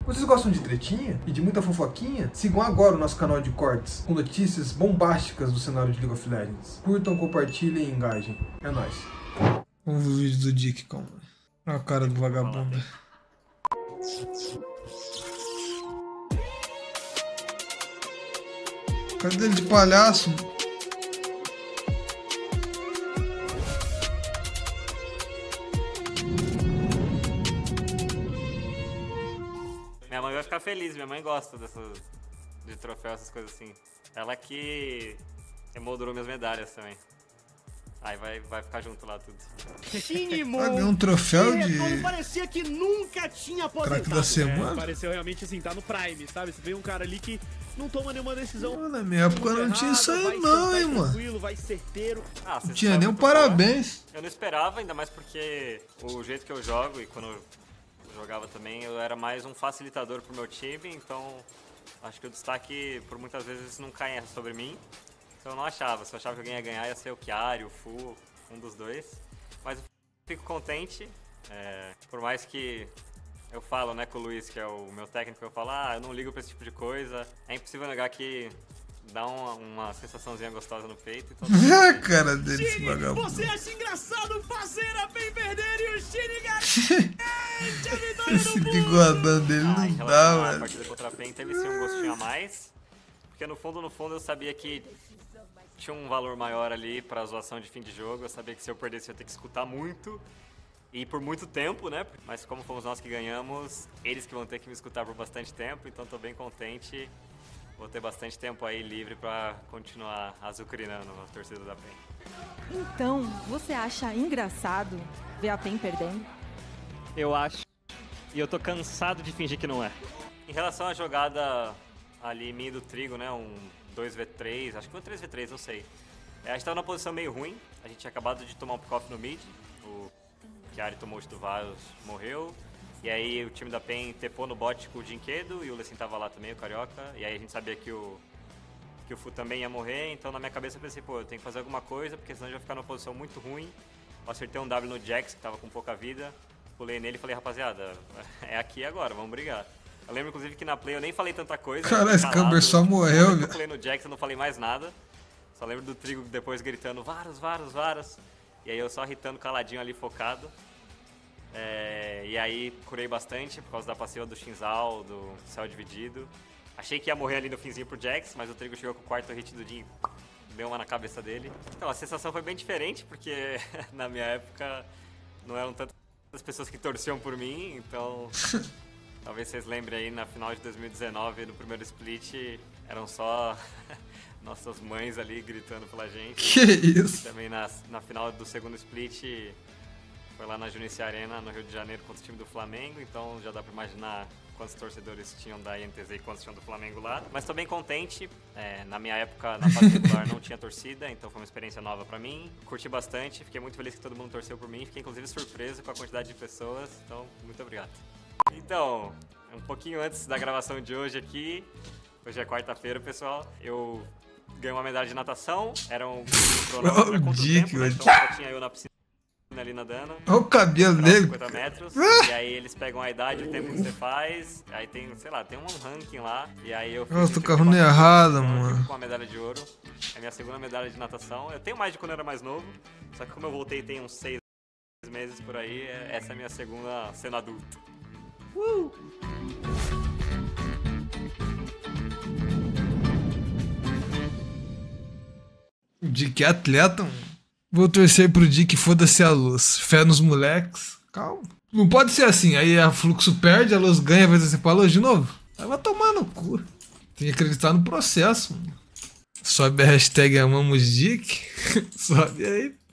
Vocês gostam de tretinha e de muita fofoquinha? Sigam agora o nosso canal de cortes, com notícias bombásticas do cenário de League of Legends. Curtam, compartilhem e engajem. É nóis. Vamos ver o vídeo do Dick, calma. Olha a cara do vagabundo. Cadê ele de palhaço? Minha mãe vai ficar feliz, minha mãe gosta de troféu, essas coisas assim. Ela que emoldurou minhas medalhas também. Aí vai ficar junto lá tudo. Ganhou um troféu de... Parecia que nunca tinha aposentado. Craque da semana? Pareceu realmente assim, tá no prime, sabe? Você vê um cara ali que não toma nenhuma decisão. Na minha época não tinha isso aí não, hein, mano. Vai certeiro. Não tinha nem um parabéns. Eu não esperava, ainda mais porque o jeito que eu jogo e quando eu jogava também, eu era mais um facilitador pro meu time, então acho que o destaque por muitas vezes não cai sobre mim. Então eu não achava, se eu achava que alguém ia ganhar ia ser o Chiari, o Fu, um dos dois. Mas eu fico contente, por mais que eu falo, né, com o Luiz, que é o meu técnico, eu falo, eu não ligo pra esse tipo de coisa. É impossível negar que dá uma sensaçãozinha gostosa no peito. Então... A cara desse vagabundo. Você acha engraçado fazer a PEN perder e o Shine garante a vitória Esse do mundo? bigodão dele em não relação dá, à velho. partida contra a PEN teve sim um gostinho a mais, porque no fundo eu sabia que tinha um valor maior ali pra zoação de fim de jogo. Eu sabia que se eu perdesse eu ia ter que escutar muito e por muito tempo, né? Mas como fomos nós que ganhamos, eles que vão ter que me escutar por bastante tempo, então tô bem contente. Vou ter bastante tempo aí livre pra continuar azucrinando a torcida da PEN. Então, você acha engraçado ver a PEN perdendo? Eu acho. E eu tô cansado de fingir que não é. Em relação à jogada ali minha do Trigo, né? Um 2v3, acho que foi um 3v3, não sei. A gente tava numa posição meio ruim, a gente tinha acabado de tomar um pick-off no mid, o Chiari tomou o do Varus, morreu, e aí o time da PEN tepou no bot com o Jinquedo e o Lecim tava lá também, o Carioca, e aí a gente sabia que o Fu também ia morrer, então na minha cabeça eu pensei, pô, eu tenho que fazer alguma coisa, porque senão a gente vai ficar numa posição muito ruim. Eu acertei um W no Jax, que tava com pouca vida, pulei nele e falei, rapaziada, é aqui agora, vamos brigar. Eu lembro, inclusive, que na play eu nem falei tanta coisa. Cara, esse Camber só morreu, velho. Eu pulei no Jax, eu não falei mais nada. Só lembro do Trigo depois gritando, Varus, Varus, Varus. E aí eu só irritando caladinho ali, focado. E aí curei bastante por causa da passiva do Shinzal, do céu dividido. Achei que ia morrer ali no finzinho pro Jax, mas o Trigo chegou com o quarto hit do Jin, deu uma na cabeça dele. Então a sensação foi bem diferente, porque na minha época não eram tantas pessoas que torciam por mim, então... Talvez vocês lembrem aí, na final de 2019, no primeiro split, eram só nossas mães ali gritando pela gente. Que isso? E também na final do segundo split, foi lá na Junice Arena, no Rio de Janeiro, contra o time do Flamengo. Então já dá pra imaginar quantos torcedores tinham da INTZ e quantos tinham do Flamengo lá. Mas tô bem contente. Na minha época, na fase regular, não tinha torcida, então foi uma experiência nova pra mim. Curti bastante, fiquei muito feliz que todo mundo torceu por mim. Fiquei inclusive surpreso com a quantidade de pessoas, então muito obrigado. Então, um pouquinho antes da gravação de hoje aqui, hoje é quarta-feira, pessoal, eu ganhei uma medalha de natação, era um cronômetro contra o tempo, né? Então só tinha eu na piscina ali nadando. Olha o cabelo dele. 50 metros, e aí eles pegam a idade, o tempo que você faz, aí tem, sei lá, tem um ranking lá, e aí eu fiz... Nossa, tô carrando errado, então, mano. com a medalha de ouro, é a minha segunda medalha de natação. Eu tenho mais de quando eu era mais novo, só que como eu voltei tem uns 6 meses por aí, essa é a minha segunda sendo adulto. O Dick é atleta, mano. Vou torcer pro Dick, foda-se a luz. Fé nos moleques. Calma. Não pode ser assim. Aí a Fluxo perde, a luz ganha, vai torcer pra luz de novo. Aí vai tomar no cu. Tem que acreditar no processo, mano. Sobe a hashtag amamos Dick. Sobe aí.